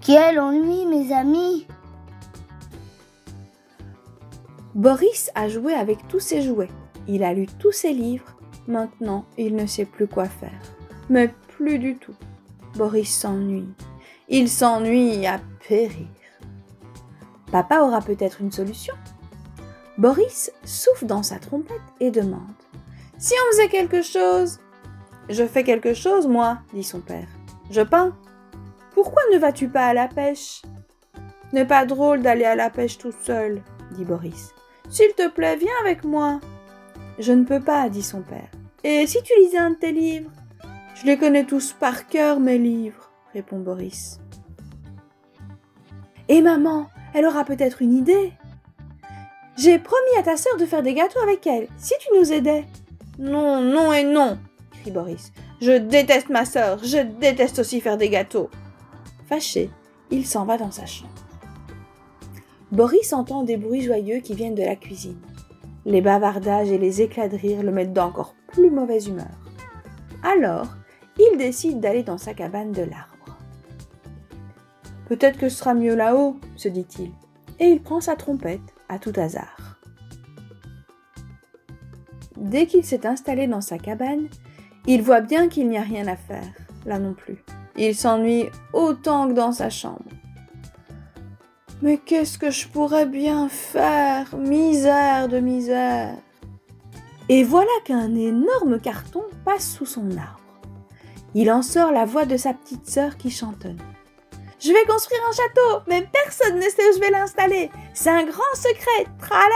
Quel ennui, mes amis! Boris a joué avec tous ses jouets. Il a lu tous ses livres. Maintenant, il ne sait plus quoi faire. Mais plus du tout. Boris s'ennuie. Il s'ennuie à périr. Papa aura peut-être une solution. Boris souffle dans sa trompette et demande « Si on faisait quelque chose ?»« Je fais quelque chose, moi, » dit son père. « Je peins. »« Pourquoi ne vas-tu pas à la pêche ?»« N'est pas drôle d'aller à la pêche tout seul, » dit Boris. « S'il te plaît, viens avec moi. »« Je ne peux pas, » dit son père. « Et si tu lisais un de tes livres ?»« Je les connais tous par cœur, mes livres, » répond Boris. « Et maman, elle aura peut-être une idée. J'ai promis à ta sœur de faire des gâteaux avec elle, si tu nous aidais. »« Non, non et non, » crie Boris. « Je déteste ma sœur, je déteste aussi faire des gâteaux. » Fâché, il s'en va dans sa chambre. Boris entend des bruits joyeux qui viennent de la cuisine. Les bavardages et les éclats de rire le mettent d'encore plus mauvaise humeur. Alors, il décide d'aller dans sa cabane de l'arbre. « Peut-être que ce sera mieux là-haut, » se dit-il, et il prend sa trompette à tout hasard. Dès qu'il s'est installé dans sa cabane, il voit bien qu'il n'y a rien à faire, là non plus. Il s'ennuie autant que dans sa chambre. « Mais qu'est-ce que je pourrais bien faire? Misère de misère !» Et voilà qu'un énorme carton passe sous son arbre. Il en sort la voix de sa petite sœur qui chantonne. « Je vais construire un château, mais personne ne sait où je vais l'installer. C'est un grand secret, tralala !»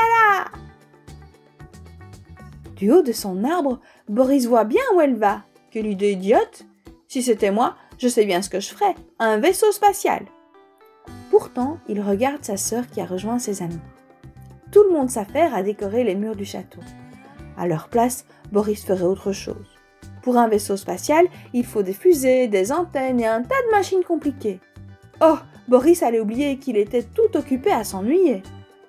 Du haut de son arbre, Boris voit bien où elle va. Quelle idée idiote! Si c'était moi, je sais bien ce que je ferais, un vaisseau spatial. Pourtant, il regarde sa sœur qui a rejoint ses amis. Tout le monde s'affaire à décorer les murs du château. À leur place, Boris ferait autre chose. Pour un vaisseau spatial, il faut des fusées, des antennes et un tas de machines compliquées. Oh, Boris allait oublier qu'il était tout occupé à s'ennuyer.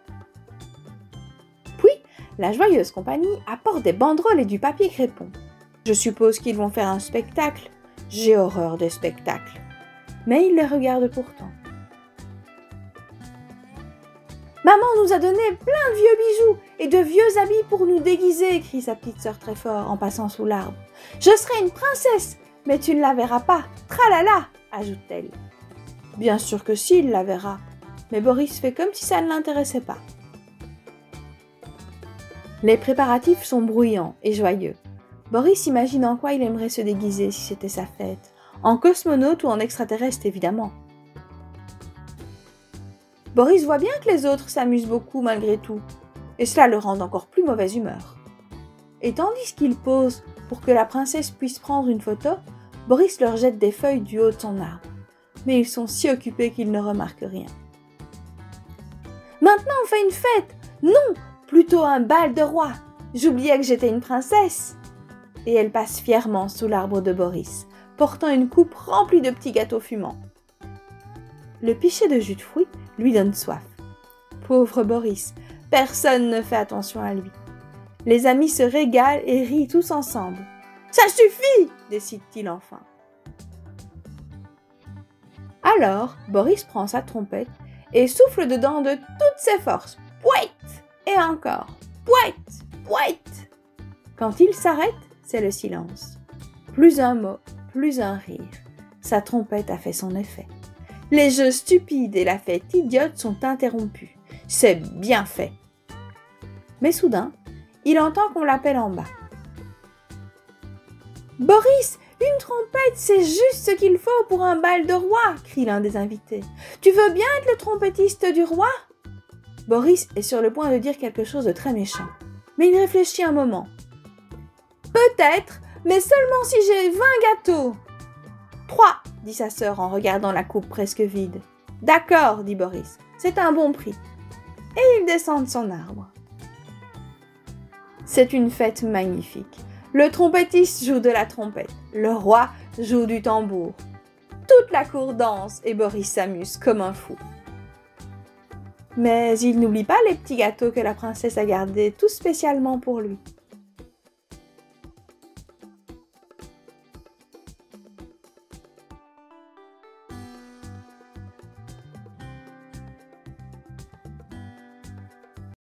Puis, la joyeuse compagnie apporte des banderoles et du papier crépon. Je suppose qu'ils vont faire un spectacle. J'ai horreur des spectacles. Mais il les regarde pourtant. Maman nous a donné plein de vieux bijoux et de vieux habits pour nous déguiser, crie sa petite sœur très fort en passant sous l'arbre. Je serai une princesse, mais tu ne la verras pas, tralala, ajoute-t-elle. Bien sûr que si, il la verra, mais Boris fait comme si ça ne l'intéressait pas. Les préparatifs sont bruyants et joyeux. Boris imagine en quoi il aimerait se déguiser si c'était sa fête. En cosmonaute ou en extraterrestre, évidemment. Boris voit bien que les autres s'amusent beaucoup malgré tout, et cela le rend encore plus mauvaise humeur. Et tandis qu'il pose pour que la princesse puisse prendre une photo, Boris leur jette des feuilles du haut de son arbre. Mais ils sont si occupés qu'ils ne remarquent rien. Maintenant on fait une fête! Non, plutôt un bal de roi! J'oubliais que j'étais une princesse! Et elle passe fièrement sous l'arbre de Boris, portant une coupe remplie de petits gâteaux fumants. Le pichet de jus de fruits lui donne soif. Pauvre Boris, personne ne fait attention à lui. Les amis se régalent et rient tous ensemble. « Ça suffit !» décide-t-il enfin. Alors, Boris prend sa trompette et souffle dedans de toutes ses forces. Pouet! Et encore. Pouet! Pouet! Quand il s'arrête, c'est le silence. Plus un mot, plus un rire. Sa trompette a fait son effet. Les jeux stupides et la fête idiote sont interrompus. C'est bien fait. Mais soudain, il entend qu'on l'appelle en bas. « Boris, une trompette, c'est juste ce qu'il faut pour un bal de roi !» crie l'un des invités. « Tu veux bien être le trompettiste du roi ?» Boris est sur le point de dire quelque chose de très méchant. Mais il réfléchit un moment. « Peut-être, mais seulement si j'ai 20 gâteaux. »« 3 !» dit sa sœur en regardant la coupe presque vide. « D'accord, » dit Boris, « c'est un bon prix. » Et il descend de son arbre. C'est une fête magnifique. Le trompettiste joue de la trompette, le roi joue du tambour. Toute la cour danse et Boris s'amuse comme un fou. Mais il n'oublie pas les petits gâteaux que la princesse a gardés tout spécialement pour lui.